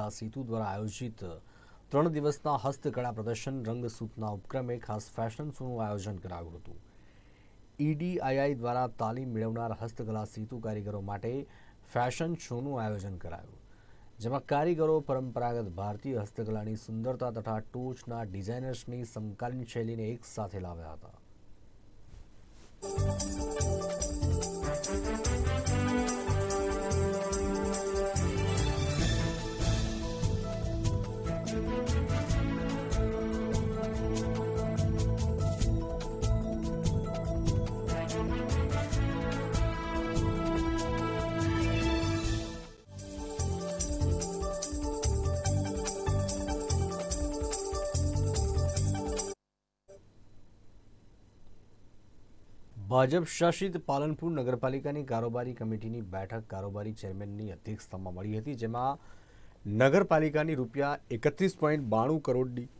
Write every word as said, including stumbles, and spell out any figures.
સેતુ દ્વારા આયોજિત ત્રણ દિવસના હસ્તકળા પ્રદર્શન રંગસૂતના ઉપક્રમે ખાસ ફેશન શોનું આયોજન કરાયું હતું। ઈડીઆઈઆઈ દ્વારા તાલીમ મેળવનાર હસ્તકલા સેતુ કારીગરો માટે ફેશન શોનું આયોજન કરાયું, જેમાં કારીગરો પરંપરાગત ભારતીય હસ્તકલાની સુંદરતા તથા ટોચના ડિઝાઇનર્સની સમકાલીન શૈલીને એક સાથે લાવ્યા હતા। ભાજપ શાસિત પાલનપુર નગરપાલિકાની કારોબારી કમિટીની બેઠક કારોબારી ચેરમેનની અધ્યક્ષતામાં મળી હતી, જેમાં નગરપાલિકાની રૂપિયા એકત્રીસ પોઈન્ટ બાણું કરોડની